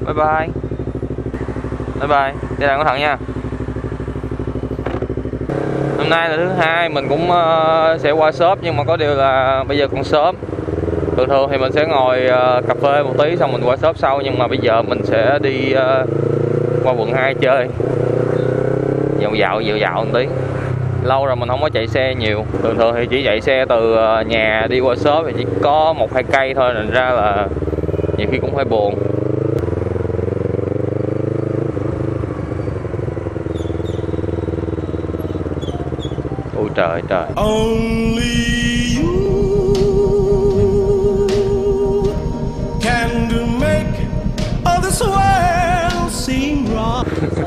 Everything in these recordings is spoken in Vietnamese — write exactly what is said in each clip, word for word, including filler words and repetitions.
Bye bye. Bye bye. Đi làm cẩn thận nha. Hôm nay là thứ hai mình cũng uh, sẽ qua shop, nhưng mà có điều là bây giờ còn sớm. Thường thường thì mình sẽ ngồi uh, cà phê một tí xong mình qua shop sau, nhưng mà bây giờ mình sẽ đi uh, qua quận hai chơi, dạo dạo dạo dạo một tí. Lâu rồi mình không có chạy xe nhiều. Thường thường thì chỉ chạy xe từ nhà đi qua shop thì chỉ có một hai cây thôi, nên ra là nhiều khi cũng hơi buồn. Ôi trời trời. Only you can make all this world seem wrong.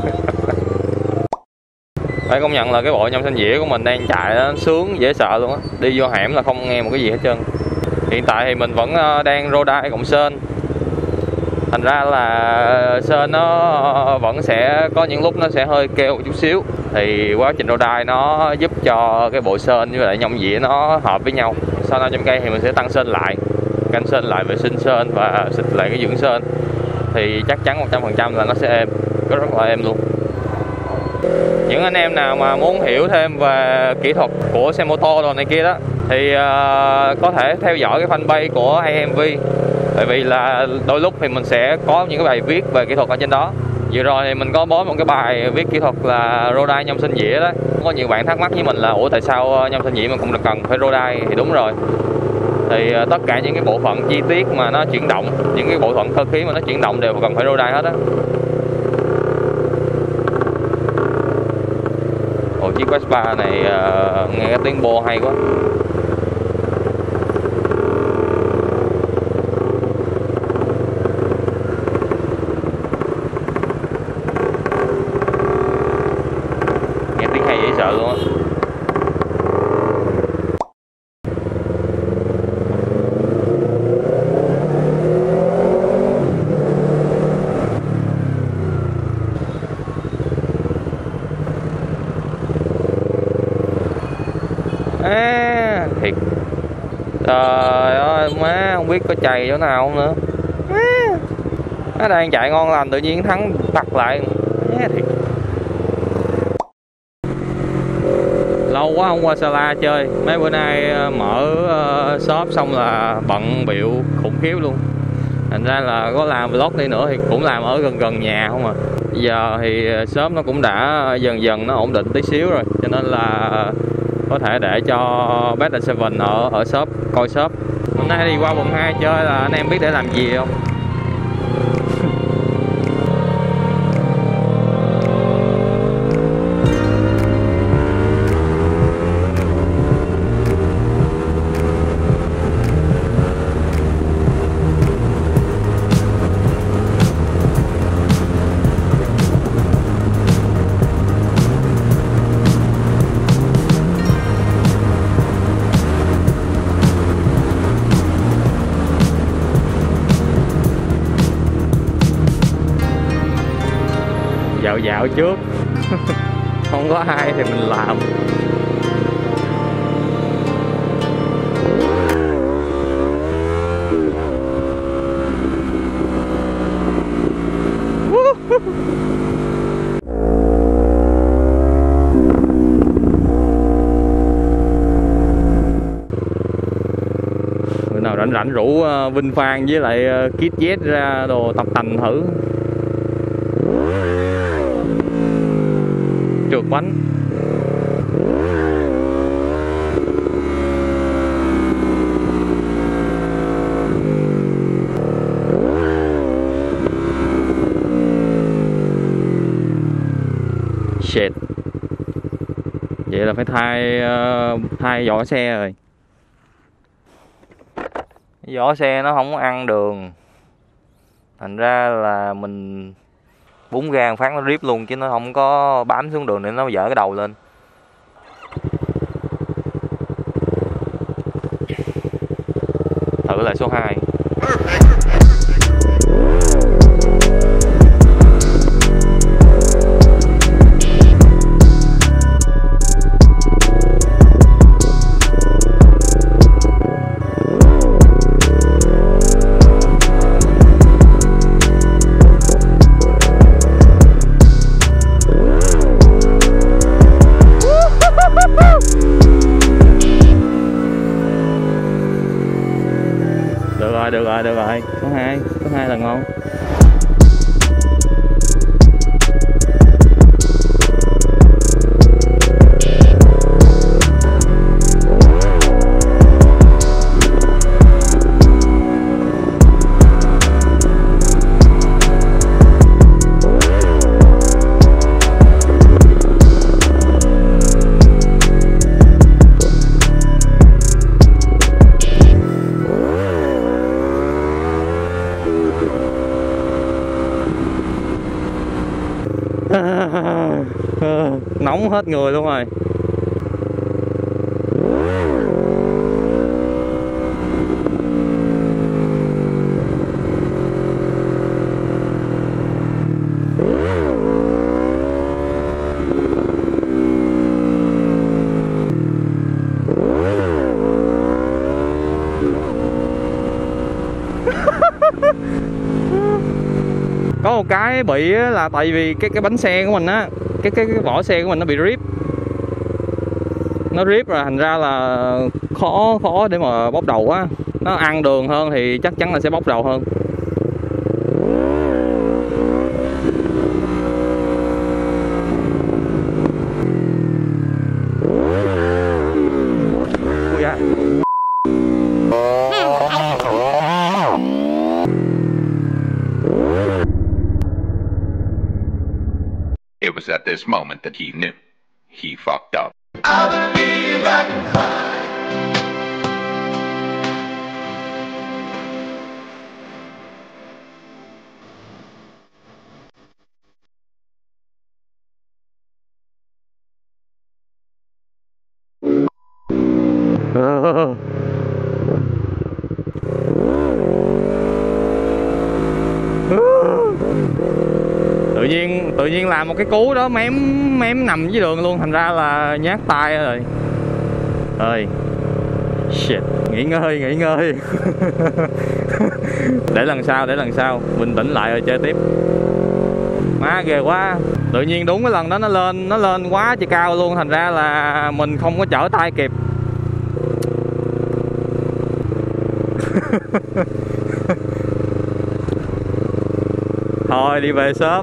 Phải công nhận là cái bộ nhôm xanh dĩa của mình đang chạy nó sướng dễ sợ luôn á. Đi vô hẻm là không nghe một cái gì hết trơn. Hiện tại thì mình vẫn đang Rodai cộng sên. Thành ra là sên nó vẫn sẽ có những lúc nó sẽ hơi kêu một chút xíu. Thì quá trình Rodai nó giúp cho cái bộ sên với lại nhông dĩa nó hợp với nhau. Sau năm trăm cây thì mình sẽ tăng sên lại, canh sên lại, vệ sinh sên và xịt lại cái dưỡng sên. Thì chắc chắn một trăm phần trăm là nó sẽ êm, có rất là êm luôn. Những anh em nào mà muốn hiểu thêm về kỹ thuật của xe mô tô đồ này kia đó thì uh, có thể theo dõi cái fanpage của a em vê. Tại vì là đôi lúc thì mình sẽ có những cái bài viết về kỹ thuật ở trên đó. Vừa rồi thì mình có post một cái bài viết kỹ thuật là Rodai nhôm xanh dĩa đó. Có nhiều bạn thắc mắc với mình là ủa tại sao nhôm xanh dĩa mà cũng cần phải Rodai? Thì đúng rồi. Thì uh, tất cả những cái bộ phận chi tiết mà nó chuyển động, những cái bộ phận cơ khí mà nó chuyển động đều cần phải Rodai hết á. Ồ, chiếc Vespa này uh, nghe cái tiếng bô hay quá. Nghe tiếng hay dễ sợ luôn á. À, thiệt. Trời ơi má, không biết có chày chỗ nào không nữa. À, nó đang chạy ngon lành tự nhiên thắng tặc lại. À, thiệt. Lâu quá không qua Sala chơi. Mấy bữa nay mở uh, shop xong là bận bịu khủng khiếp luôn. Thành ra là có làm vlog đi nữa thì cũng làm ở gần gần nhà không à. Bây giờ thì shop nó cũng đã dần dần nó ổn định tí xíu rồi, cho nên là có thể để cho Bad and Seven ở ở shop coi shop. Hôm nay đi qua quận hai chơi là anh em biết để làm gì không? Dạo dạo trước. Không có ai thì mình làm. Bữa nào rảnh rảnh rủ uh, Vinh Phan với lại uh, Kid Z ra đồ tập tành thử. Trượt bánh. Shit. Vậy là phải thay uh, thay vỏ xe rồi. Vỏ xe nó không có ăn đường. Thành ra là mình búng ga phát nó rip luôn chứ nó không có bám xuống đường để nó dở cái đầu lên. Thử lại số hai. hai, số hai là ngon. Nóng hết người luôn rồi. Có một cái bị là tại vì cái cái bánh xe của mình á, cái cái cái vỏ xe của mình nó bị rip, nó rip rồi thành ra là khó khó để mà bốc đầu á. Nó ăn đường hơn thì chắc chắn là sẽ bốc đầu hơn. Ui da. It was at this moment that he knew he fucked up. I'll be back high. tự nhiên tự nhiên làm một cái cú đó mém mém nằm dưới đường luôn, thành ra là nhát tay rồi. Ơi shit, nghỉ ngơi nghỉ ngơi. để lần sau để lần sau bình tĩnh lại rồi chơi tiếp. Má ghê quá, tự nhiên đúng cái lần đó nó lên nó lên quá trời cao luôn, thành ra là mình không có trở tay kịp. Thôi đi về shop.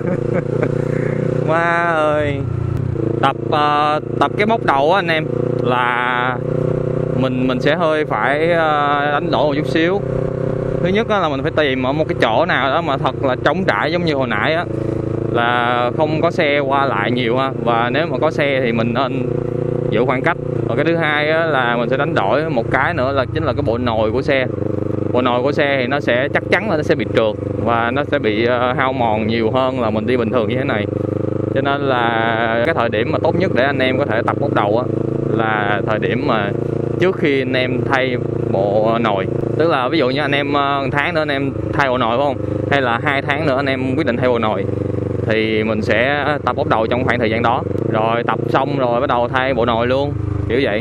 Má ơi, tập uh, tập cái bốc đầu á anh em, là mình mình sẽ hơi phải uh, đánh đổi một chút xíu. Thứ nhất là mình phải tìm ở một cái chỗ nào đó mà thật là trống trải, giống như hồi nãy á, là không có xe qua lại nhiều ha, và nếu mà có xe thì mình nên giữ khoảng cách. Và cái thứ hai á, là mình sẽ đánh đổi một cái nữa là chính là cái bộ nồi của xe. Bộ nồi của xe thì nó sẽ chắc chắn là nó sẽ bị trượt và nó sẽ bị uh, hao mòn nhiều hơn là mình đi bình thường như thế này. Cho nên là cái thời điểm mà tốt nhất để anh em có thể tập bốc đầu á là thời điểm mà trước khi anh em thay bộ nồi. Tức là ví dụ như anh em uh, tháng nữa anh em thay bộ nồi phải không, hay là hai tháng nữa anh em quyết định thay bộ nồi, thì mình sẽ tập bốc đầu trong khoảng thời gian đó, rồi tập xong rồi bắt đầu thay bộ nồi luôn, kiểu vậy.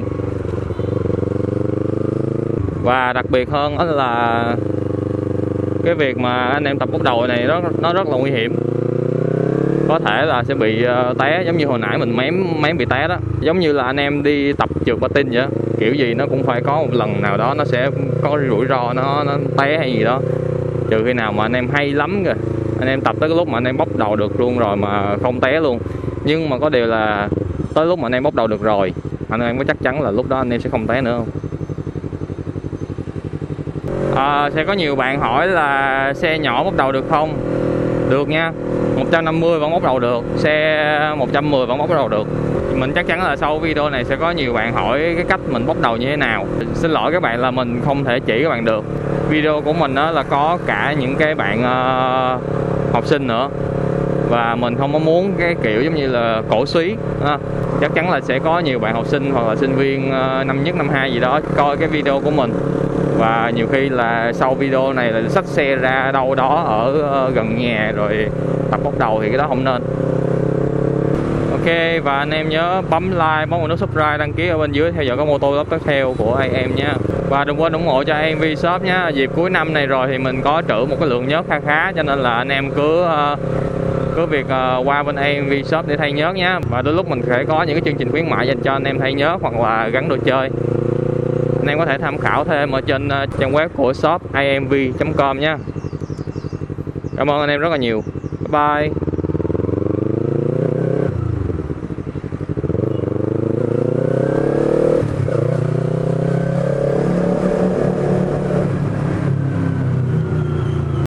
Và đặc biệt hơn đó là cái việc mà anh em tập bốc đầu này nó nó rất là nguy hiểm. Có thể là sẽ bị uh, té, giống như hồi nãy mình mém mém bị té đó. Giống như là anh em đi tập trượt patin vậy, kiểu gì nó cũng phải có một lần nào đó nó sẽ có rủi ro nó, nó té hay gì đó. Trừ khi nào mà anh em hay lắm kìa, anh em tập tới cái lúc mà anh em bốc đầu được luôn rồi mà không té luôn. Nhưng mà có điều là tới lúc mà anh em bốc đầu được rồi, anh em có chắc chắn là lúc đó anh em sẽ không té nữa không? À, sẽ có nhiều bạn hỏi là xe nhỏ bốc đầu được không? Được nha, một trăm năm mươi vẫn bốc đầu được, xe một trăm mười vẫn bốc đầu được. Mình chắc chắn là sau video này sẽ có nhiều bạn hỏi cái cách mình bốc đầu như thế nào. Xin lỗi các bạn là mình không thể chỉ các bạn được. Video của mình đó là có cả những cái bạn uh, học sinh nữa, và mình không có muốn cái kiểu giống như là cổ suý. À, chắc chắn là sẽ có nhiều bạn học sinh hoặc là sinh viên uh, năm nhất năm hai gì đó coi cái video của mình, và nhiều khi là sau video này là xách xe ra đâu đó ở uh, gần nhà rồi tập bốc đầu thì cái đó không nên. Ok, và anh em nhớ bấm like, bấm vào nút subscribe, đăng ký ở bên dưới theo dõi các mô tô tiếp theo của a em nhé. Và đừng quên ủng hộ cho a em vê shop nhé. Dịp cuối năm này rồi thì mình có trữ một cái lượng nhớt khá khá, cho nên là anh em cứ uh, cứ việc uh, qua bên a em vê shop để thay nhớt nhé. Và đôi lúc mình sẽ có những cái chương trình khuyến mại dành cho anh em thay nhớt hoặc là gắn đồ chơi. anh em có thể tham khảo thêm ở trên uh, trang web của shop i m v chấm com nha. Cảm ơn anh em rất là nhiều. Bye bye.